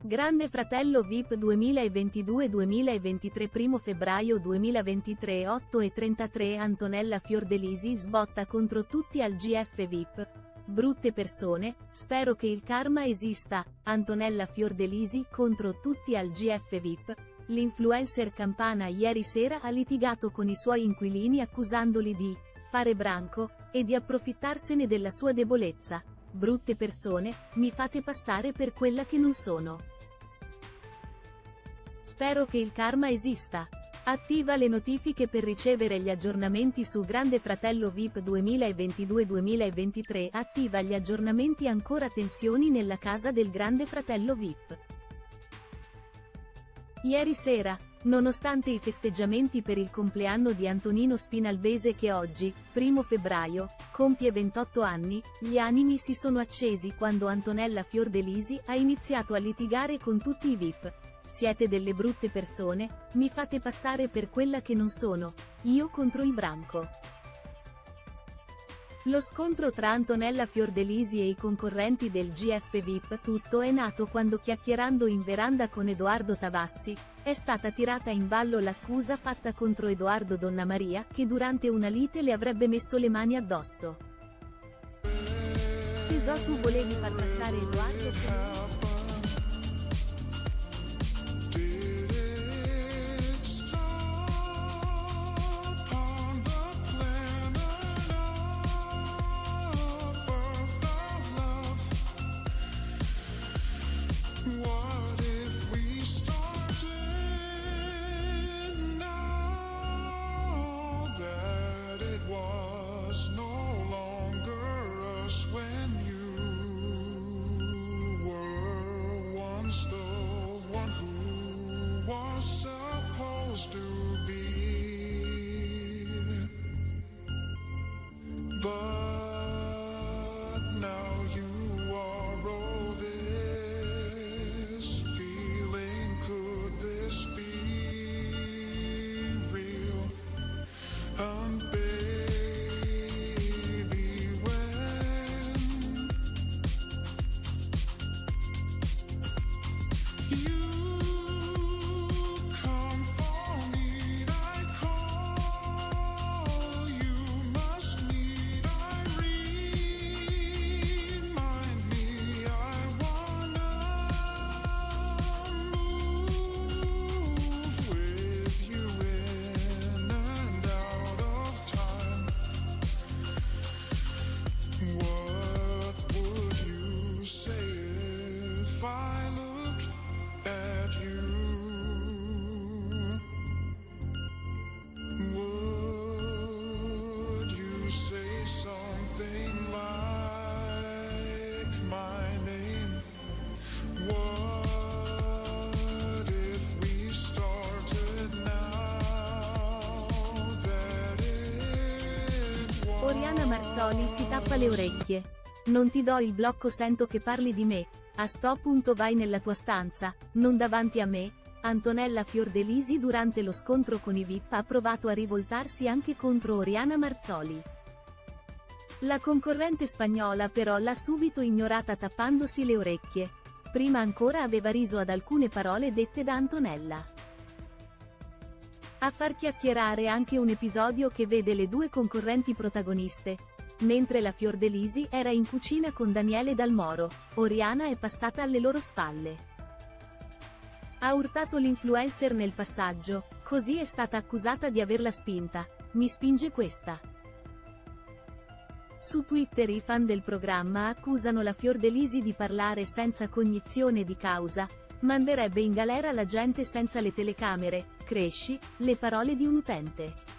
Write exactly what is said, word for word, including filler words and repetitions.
Grande Fratello V I P duemilaventidue duemilaventitré primo febbraio duemilaventitré otto e trentatré Antonella Fiordelisi sbotta contro tutti al G F V I P. Brutte persone, spero che il karma esista. Antonella Fiordelisi contro tutti al G F V I P. L'influencer campana ieri sera ha litigato con i suoi inquilini accusandoli di fare branco e di approfittarsene della sua debolezza. Brutte persone, mi fate passare per quella che non sono. Spero che il karma esista. Attiva le notifiche per ricevere gli aggiornamenti su Grande Fratello V I P duemilaventidue duemilaventitré. Attiva gli aggiornamenti. Ancora tensioni nella casa del Grande Fratello V I P. Ieri sera, nonostante i festeggiamenti per il compleanno di Antonino Spinalbese che oggi, primo febbraio, compie ventotto anni, gli animi si sono accesi quando Antonella Fiordelisi ha iniziato a litigare con tutti i V I P. Siete delle brutte persone, mi fate passare per quella che non sono, io contro il branco. Lo scontro tra Antonella Fiordelisi e i concorrenti del G F V I P. Tutto è nato quando, chiacchierando in veranda con Edoardo Tavassi, è stata tirata in ballo l'accusa fatta contro Edoardo Donnamaria, che durante una lite le avrebbe messo le mani addosso. Tesò, tu volevi far passare Edoardo per... What if we started now that it was no longer us when you were once the one who was supposed to be, but now you are all this. Could this be real? And baby, when you come for me, I call. You must need, I remind me, I wanna I look at you. Would you say something like my name? What if we started now that it was... Oriana Marzoli si tappa le orecchie. Non ti do il blocco, sento che parli di me. A sto punto vai nella tua stanza, non davanti a me. Antonella Fiordelisi durante lo scontro con i V I P ha provato a rivoltarsi anche contro Oriana Marzoli. La concorrente spagnola però l'ha subito ignorata tappandosi le orecchie. Prima ancora aveva riso ad alcune parole dette da Antonella. A far chiacchierare anche un episodio che vede le due concorrenti protagoniste. Mentre la Fiordelisi era in cucina con Daniele Dal Moro, Oriana è passata alle loro spalle. Ha urtato l'influencer nel passaggio, così è stata accusata di averla spinta. Mi spinge questa. Su Twitter i fan del programma accusano la Fiordelisi di parlare senza cognizione di causa, manderebbe in galera la gente senza le telecamere, cresci, le parole di un utente.